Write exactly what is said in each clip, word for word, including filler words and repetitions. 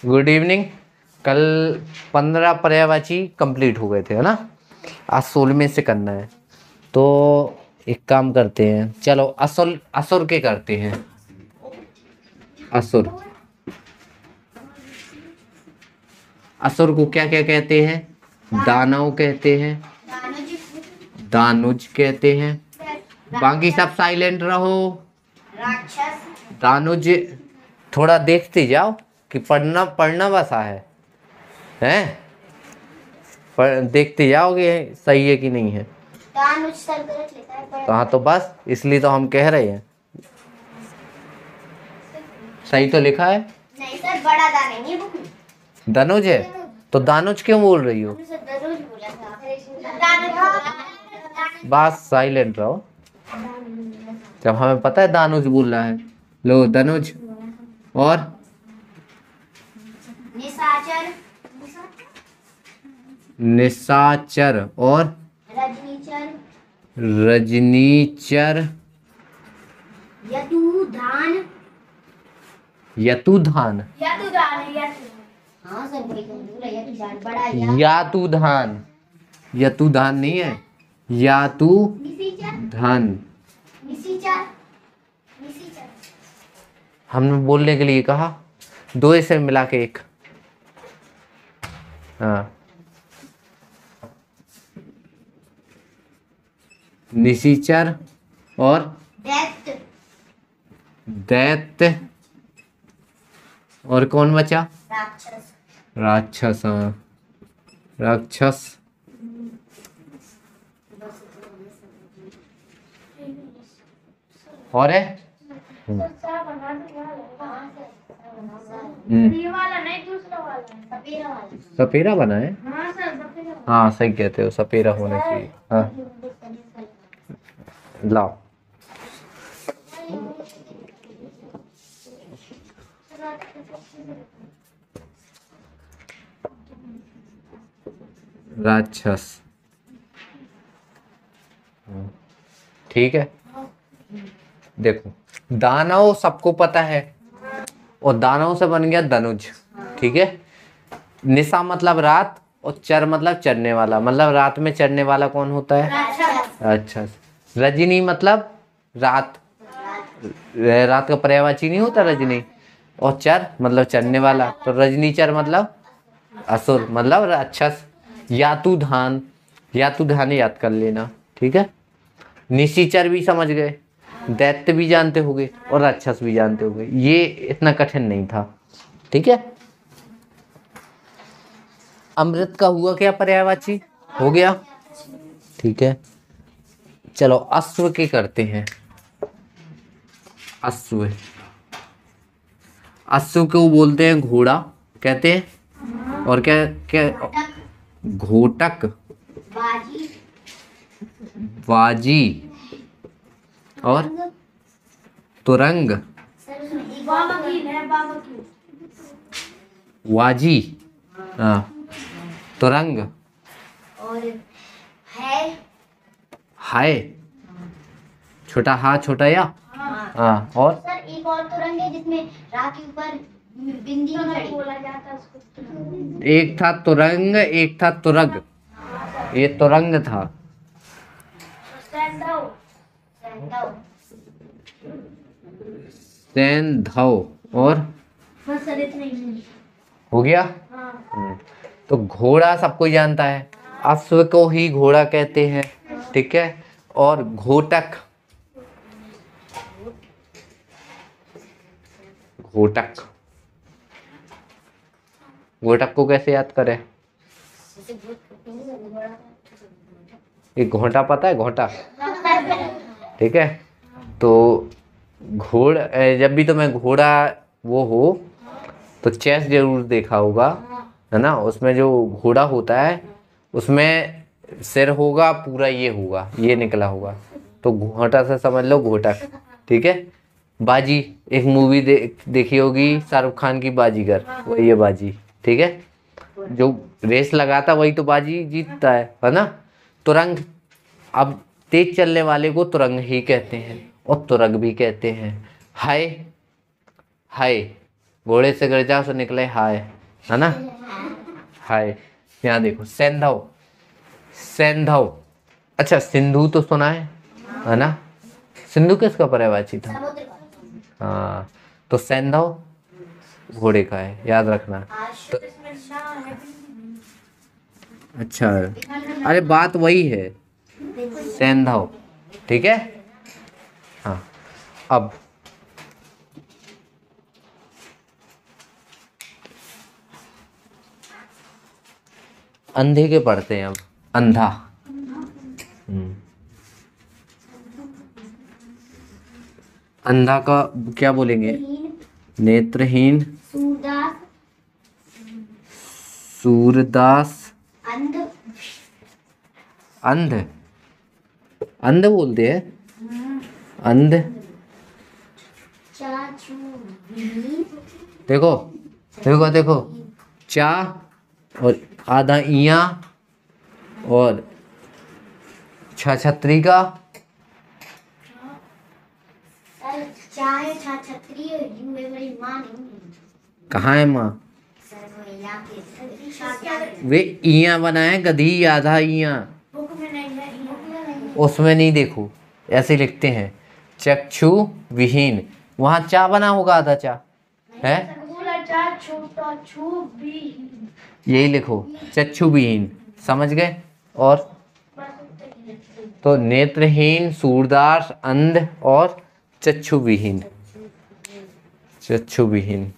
Good evening. कल पंद्रह पर्यायवाची कंप्लीट हो गए थे, है ना। आज सोलहवें से करना है। तो एक काम करते हैं, चलो असुर असुर के करते हैं। असुर असुर को क्या क्या कहते हैं? दानव कहते हैं, दानुज कहते हैं। बाकी सब साइलेंट रहो। दानुज थोड़ा देखते जाओ कि पढ़ना पढ़ना बसा है हैं पर देखते जाओगे सही है कि नहीं है। दानुज सर गलत लिखा है। तो हाँ, तो बस इसलिए तो हम कह रहे हैं सही तो लिखा है। नहीं सर, बड़ा दा नहीं है बुक में। दानुज है तो दानुज क्यों बोल रही हो? सर दानुज बोला था। दानुज बस साइलेंट रहो जब हमें पता है दानुज बोल रहा है। लो दानुज और निशाचर, निशाचर और रजनीचर, रजनीचर, यतुधान, यतुधान। यतुधान है यतु। हाँ सर वही तो बोला, यतुधान बड़ा या। यातुधान, यतुधान नहीं है, यातुधान। निशाचर, निशाचर, निशाचर। हमने बोलने के लिए कहा, दो ऐसे मिला के एक। हाँ, निशाचर और दैत्य, दैत्य और कौन बचा? राक्षस, राक्षस। हाँ, राक्षस और है हम्म। ये वाला नहीं, दूसरा वाला है, सपेरा वाला। सपेरा बना है। हाँ सर सपेरा। हाँ सही कहते हो, सपेरा होना चाहिए। हाँ लाओ। राक्षस, ठीक है। देखो दानव सबको पता है और दानव से बन गया धनुज, ठीक है। निशा मतलब रात और चर मतलब चरने वाला, मतलब रात में चरने वाला कौन होता है? अच्छा। रजनी मतलब रात, रात का पर्यायवाची नहीं होता रजनी। और चर मतलब चरने वाला, तो रजनीचर मतलब असुर मतलब राक्षस। यातुधान, यातुधान याद कर लेना, ठीक है। निशाचर भी समझ गए, दैत्य भी जानते होगे और राक्षस भी जानते होगे। ये इतना कठिन नहीं था, ठीक है। अमृत का हुआ क्या पर्यायवाची? हो गया, ठीक है। चलो अश्व के करते हैं। अश्व, अश्व को बोलते हैं घोड़ा कहते हैं। और क्या क्या? घोटक, बाजी, बाजी और तुरंग, बावकील है, बावकील। वाजी, हाँ, तुरंग और है, हाय, छोटा हा छोटा या। हाँ, और सर एक और तो रंग है जिसमें रात के ऊपर बिंदी नहीं बोला जाता उसको। एक था तुरंग, एक था तुरग। ये तुरंग था। सैंधव, सैंधव, सैंधव और बस सर इतना ही हो गया। हाँ। तो घोड़ा सबको जानता है, अश्व को ही घोड़ा कहते हैं, ठीक है। और घोटक, घोटक, घोटक को कैसे याद करें? एक घोंटा पता है, घोंटा, ठीक है। तो घोड़ जब भी तुम्हें घोड़ा वो हो तो चेस जरूर देखा होगा, है ना। उसमें जो घोड़ा होता है उसमें सिर होगा पूरा, ये होगा, ये निकला होगा, तो घोंटा से समझ लो घोटक, ठीक है। बाजी, एक मूवी दे, देखी होगी शाहरुख खान की, बाजीगर, वही है बाजी, ठीक है। जो रेस लगाता वही तो बाजी जीतता है, है ना। तुरंग, अब तेज चलने वाले को तुरंग ही कहते हैं और तुरग भी कहते हैं। हाय, हाय घोड़े से गिर जाओ तो निकले हाय, है ना, हाय। यहाँ देखो सेंधव, सेंधव। अच्छा सिंधु तो सुना है, है ना, सिंधु किसका पर्यायवाची था? समुद्र का। हाँ, तो सेंधव घोड़े का है, याद रखना। तो, अच्छा, अरे बात वही है, सेंधव, ठीक है। हाँ, अब अंधे के पढ़ते हैं। अब अंधा, हम्म, अंधा का क्या बोलेंगे? नेत्रहीन, सूरदास, सूरदास, अंध, अंध, अंध बोलते हैं, अंध। चाचू, देखो देखो देखो, चा और आधा इया और छ छतरी का, चाहे छा छत्री यू है मेरी मां नहीं। कहाँ है माँ? सर वो यहाँ के छा क्या है? वे इया बनाए, गधी आधा इया, बुक में नहीं है, बुक में नहीं। उसमें नहीं, देखो ऐसे लिखते हैं, चक्षु विहीन, वहाँ चा बना होगा, आधा चा है, पूरा चार छोटा छू भी, यही लिखो चक्षु विहीन, समझ गए। और तो नेत्रहीन, सूरदास, अंध और चक्षु विहीन, चक्षु विहीन।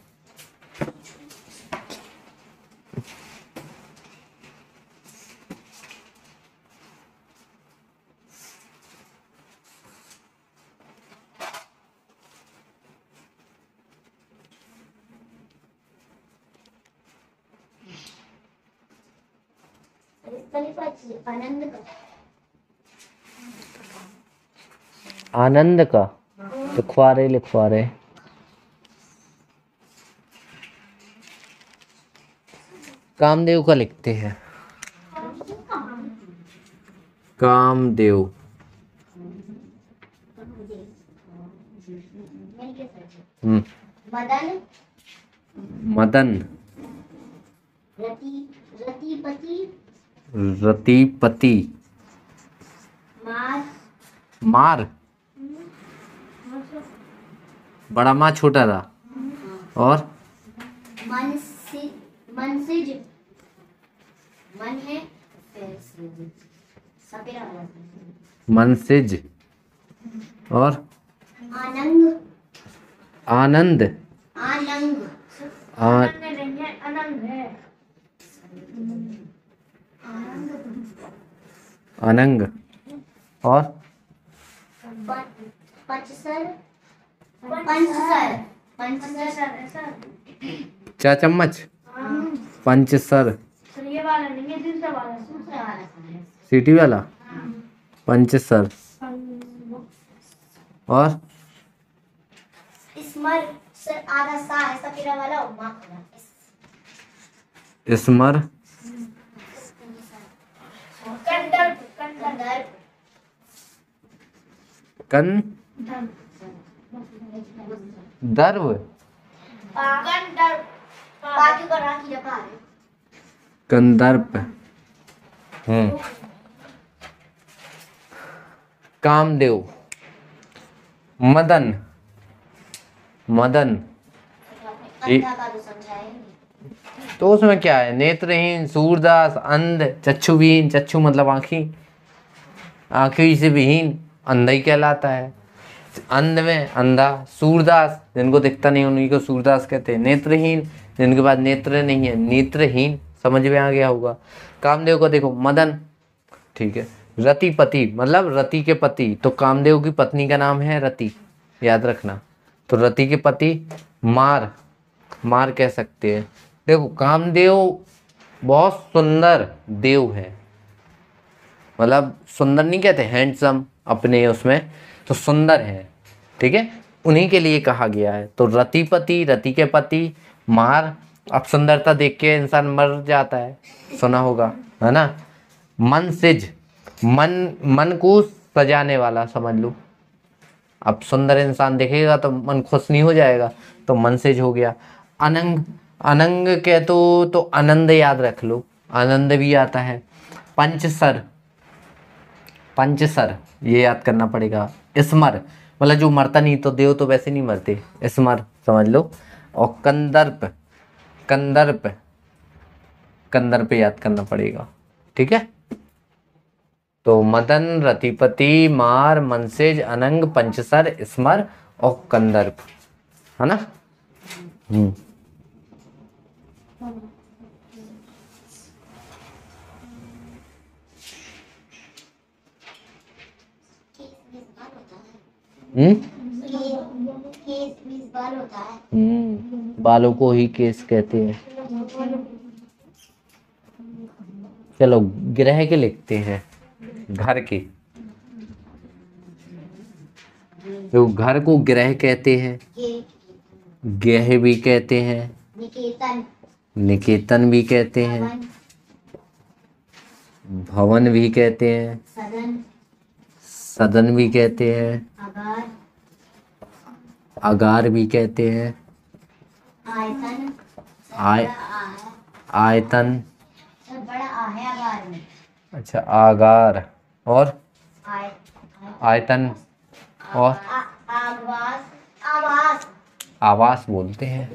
आनंद का, आनंद का तो ख्वारे लिखवारे, कामदेव का लिखते हैं, कामदेव। हम्म, मदन, मदन, रति, रतिपति, रतिपति, मार, मार, बड़ा माँ छोटा था, और मनसि, मनसिज, मन है फिर सपेरा वाला, मनसिज, और आनंद, आनंद, आनंग, आ, अनंग है, अनंग, और पंचसर, पंचसर, पंचसर, चार चम्मच, पंचसर, सर ये वाला नहीं है, दूसरा वाला, दूसरा वाला है, सीटी वाला, पंचसर, और स्मर, सर आधा सा है, सपेरा वाला और माँ का स्मर, कंदर्प, कंदर्प, कन दर्व, कंदर्प, बाकी का राखी रखा है, कंदर्प। हम्म, कामदेव, मदन, मदन, कंधा का तो समझाया नहीं। तो उसमें क्या है? नेत्रहीन, सूरदास, अंध, चक्षुविहीन, चक्षु मतलब आँखी, आँखी से विहीन अंधा ही कहलाता है। अंध में अंधा, सूरदास जिनको दिखता नहीं उन्हीं को सूरदास कहते हैं। नेत्रहीन जिनके पास नेत्र नहीं है, नेत्रहीन, समझ में आ गया होगा। कामदेव को देखो मदन, ठीक है। रतिपति मतलब रति के पति, तो कामदेव की पत्नी का नाम है रति, याद रखना। तो रति के पति मार, मार कह सकते हैं। देखो कामदेव बहुत सुंदर देव है, मतलब सुंदर नहीं कहते हैंडसम अपने उसमें, तो सुंदर है, ठीक है, उन्हीं के लिए कहा गया है। तो रतिपति, रति के पति, मार, अब सुंदरता देख के इंसान मर जाता है, सुना होगा, है ना। मनसिज, मन मन को सजाने वाला समझ लो। अब सुंदर इंसान देखेगा तो मन खुश नहीं हो जाएगा, तो मनसिज हो गया। अनंग, अनंग कह तो तो आनंद याद रख लो, आनंद भी आता है। पंचसर, पंचसर ये याद करना पड़ेगा। स्मर मतलब जो मरता नहीं, तो देव तो वैसे नहीं मरते, स्मर समझ लो। और कंदर्प, कंदर्प, कंदर्प याद करना पड़ेगा, ठीक है। तो मदन, रतिपति, मार, मनसेज, अनंग, पंचसर, स्मर और कंदर्प, है ना। हम्म हम्म केस बीस बार होता है। हम्म, बालों को ही केस कहते हैं। चलो ग्रह के लिखते हैं, घर के। तो घर को ग्रह कहते हैं, ग्रह भी कहते हैं, निकेतन, निकेतन भी कहते हैं, भवन, भवन भी कहते हैं, सदन, सदन भी कहते हैं, आगार, अगार भी कहते हैं, आयतन, सब आय बड़ा आ है, आयतन, सब बड़ा आ है आगार में। अच्छा आगार, और आय, आयतन, और आ, आवास, आवास, आवास बोलते हैं,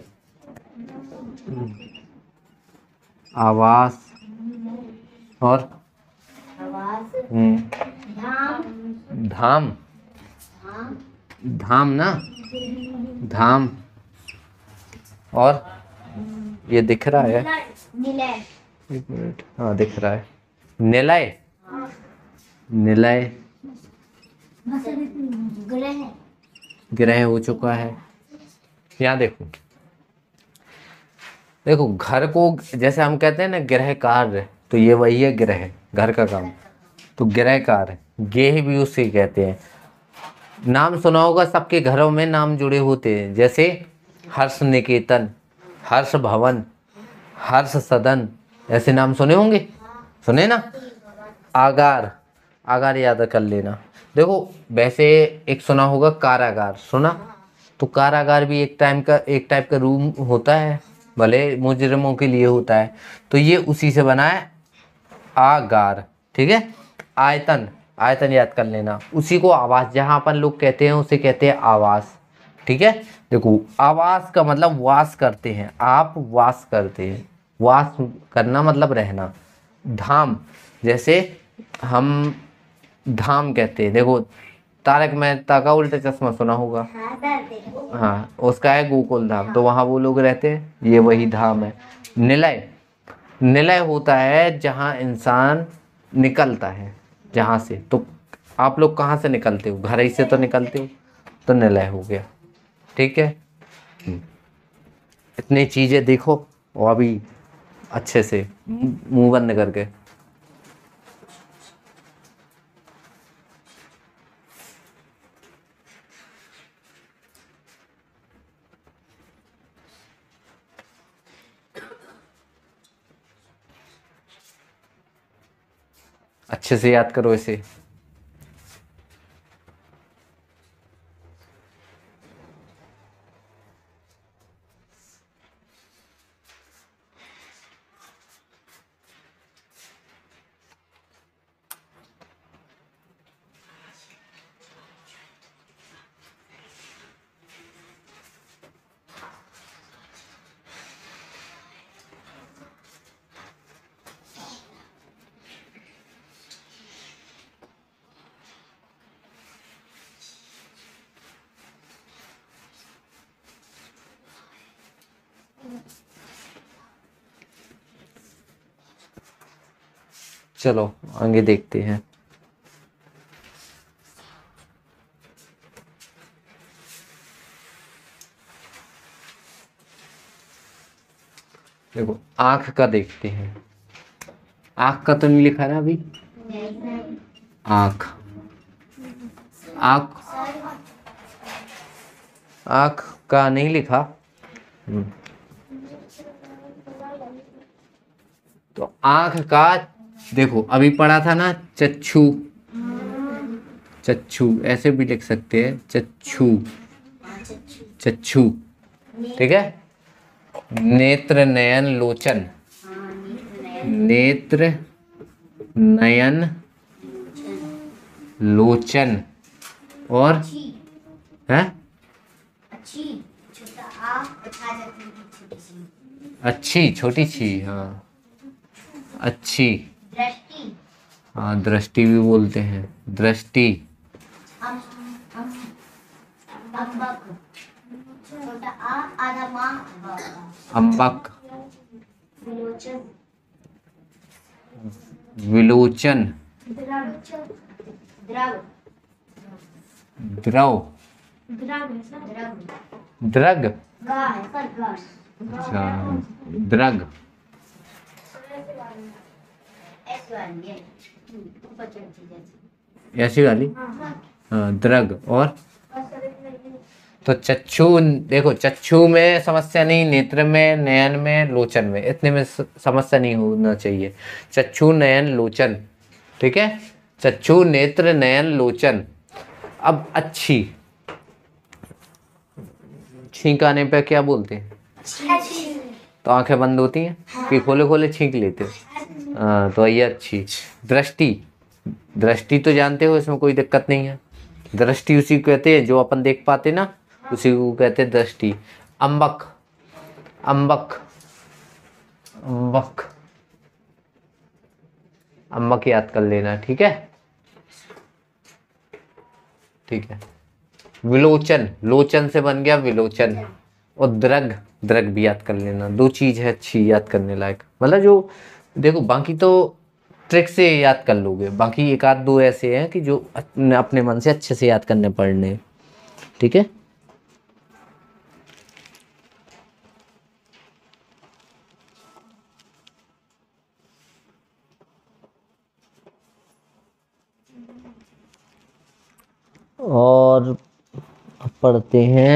आवास, और आवास, हम्म, धाम, धाम, धाम, धाम ना, धाम, और ये दिख रहा है, निलय, एक मिनट, हाँ दिख रहा है, निलय, निलय, ग्रह, ग्रह हो चुका है। यहाँ देखो, देखो घर को जैसे हम कहते हैं ना गृह कार्य, तो ये वही है ग्रह, घर का काम, तो गृह कार्य, गेह भी उसे कहते हैं। नाम सुना होगा, सबके घरों में नाम जुड़े होते हैं, जैसे हर्ष निकेतन, हर्ष भवन, हर्ष सदन, ऐसे नाम सुने होंगे, सुने ना। आगार, आगार याद कर लेना। देखो वैसे एक सुना होगा कारागार, सुना, तो कारागार भी एक टाइम का एक टाइप का रूम होता है, भले मुजरिमों के लिए होता है, तो ये उसी से बना है, आगार, ठीक है। आयतन, आयतन याद कर लेना, उसी को आवास, जहाँ अपन लोग कहते हैं उसे कहते हैं आवास, ठीक है। देखो आवास का मतलब वास करते हैं, आप वास करते हैं, वास करना मतलब रहना। धाम, जैसे हम धाम कहते हैं, देखो तारक मेहता का उल्टा चश्मा सुना होगा, हाँ सर देखो, हाँ उसका है गोकुल धाम, तो वहाँ वो लोग रहते हैं, ये वही धाम है। निलय, निलय होता है जहाँ इंसान निकलता है, जहाँ से, तो आप लोग कहाँ से निकलते हो, घर ही से तो निकलते हो, तो निलय हो गया, ठीक है। इतनी चीज़ें देखो, और अभी अच्छे से मुंह बंद करके, अच्छे से याद करो इसे। चलो आगे देखते हैं। देखो आंख का देखते हैं, आंख का तो नहीं लिखा ना अभी, आंख, आंख, आंख का नहीं लिखा। हम्म। तो आंख का देखो अभी पढ़ा था ना, चक्षु, चक्षु ऐसे भी लिख सकते हैं, चक्षु, चक्षु, ठीक है। नेत्र नयन लोचन। हाँ, नेत्र नयन नेत्र नयन लोचन। और अच्छी है अच्छी छोटा आ और छा जाती है छोटी सी अच्छी छोटी सी। हाँ अच्छी। दृष्टि हाँ दृष्टि भी बोलते हैं। दृष्टि। अम अम अम्बक छोटा आ आधा माँ अम्बक। विलोचन विलोचन। द्रव द्रव। द्रव द्रव द्रग। गा है पर गा अच्छा द्रग। ऐसे वाली है ऊपर चढ़ती जैसे ऐसी वाली। हाँ द्रग। और तो चक्षु, देखो चक्षु में समस्या नहीं, नेत्र में, नयन में, लोचन में, इतने में स- समस्या नहीं होना चाहिए। चक्षु नयन लोचन, ठीक है। चक्षु नेत्र नयन लोचन। अब अच्छी, छींक आने पे क्या बोलते हैं? तो आंखें बंद होती हैं कि खोले खोले छींक लेते हो? हाँ तो ये अच्छी। दृष्टि, दृष्टि तो जानते हो, इसमें कोई दिक्कत नहीं है। दृष्टि उसी को कहते हैं जो अपन देख पाते ना, उसी को कहते हैं दृष्टि। अम्बक। अम्बक। अम्बक। अम्बक याद कर लेना, ठीक है। ठीक है। विलोचन, लोचन से बन गया विलोचन। और द्रग, द्रग भी याद कर लेना। दो चीज है अच्छी याद करने लायक, मतलब जो देखो बाकी तो ट्रिक से याद कर लोगे, बाकी एक आध दो ऐसे हैं कि जो अपने अपने मन से अच्छे से याद करने पड़ने, ठीक है। और पढ़ते हैं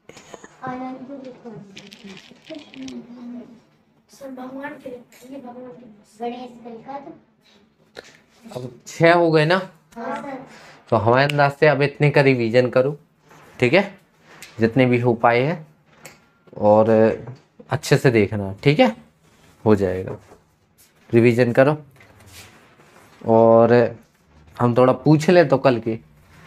भगवान के भगवान गणेश का अब छह हो गए ना, हाँ सर तो हमारे अंदाज से अब इतने का रिवीजन करो, ठीक है, जितने भी हो पाए हैं, और अच्छे से देखना, ठीक है, हो जाएगा। रिवीजन करो और हम थोड़ा पूछ ले तो कल की।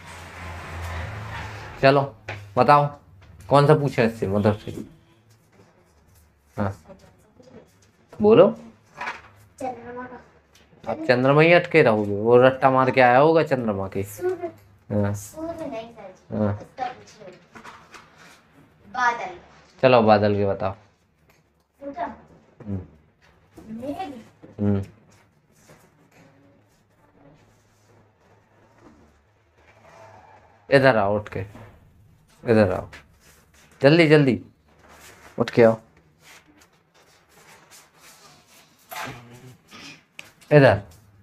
चलो बताओ कौन सा पूछा इससे, मतलब से। हाँ बोलो। चंद्रमा का अब चंद्रमा ही अटके रहोगे, वो रट्टा मार के आया होगा चंद्रमा के। सूर्य हाँ सूर्य नहीं सर हाँ उसका पूछ लो बादल चलो बादल के बताओ। उनका हम्म, मेघ हम्म। इधर आओ उठ के, इधर आओ जल्दी जल्दी उठ के आओ इधर।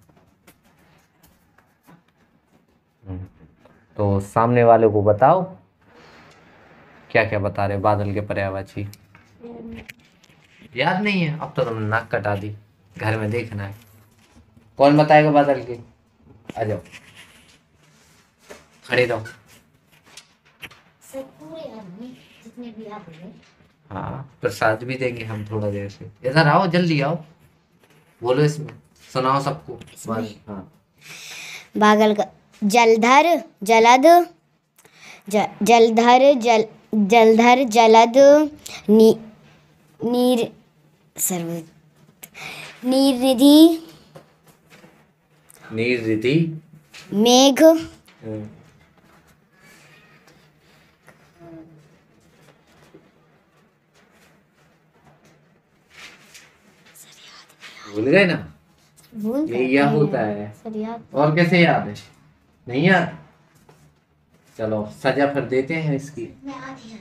हम्म, तो सामने वाले को बताओ क्या क्या बता रहे बादल के पर्यायवाची। याद नहीं है? अब तो तुमने नाक कटा दी, घर में देखना है। कौन बताएगा बादल के? आ जाओ खड़े रहो। सर पूरे आदमी जितने भी आप हैं हाँ प्रसाद भी देंगे हम थोड़ा देर से। इधर आओ जल्दी आओ, बोलो इसमें, सुनाओ सबको। हाँ बादल का जलधर जलद ज, जलधर जल जलधर जलद नी, नीर सर्व नीरनिधि नीर रिधि। मेघ हम्म, भूल गए ना? भूल ये क्या होता है? सर याद और कैसे याद है? नहीं याद? चलो सजा फिर देते हैं इसकी। मैं आधी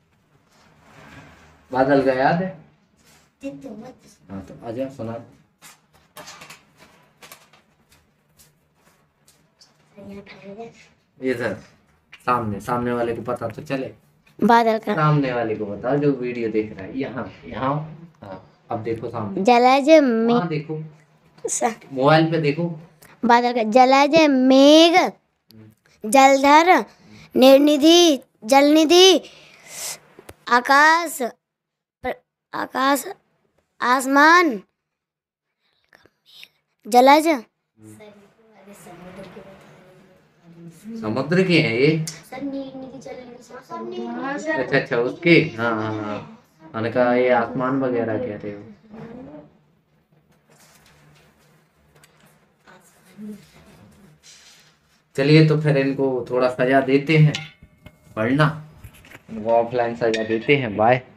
बादल का याद है? तो मत हाँ तो आजा सुना। इधर सामने, सामने वाले को पता तो चले। बादल का सामने वाले को बताओ जो वीडियो देख रहा है। यहाँ यहाँ हाँ अब देखो सामने, जलज में वहाँ देखो, मोबाइल पे देखो। बादल का जलज मेघ जलधर निर्निधि जलनिधि आकाश प्र, आकाश, आसमान, जलज, समुद्र की है ये। सर नील नीली चल रही है। अच्छा अच्छा उसकी, हाँ हाँ हाँ, मैंने कहा ये आसमान वगैरह कह रहे हो। चलिए तो फिर इनको थोड़ा सजा देते हैं, पढ़ना, इनको ऑफलाइन सजा देते हैं। बाय।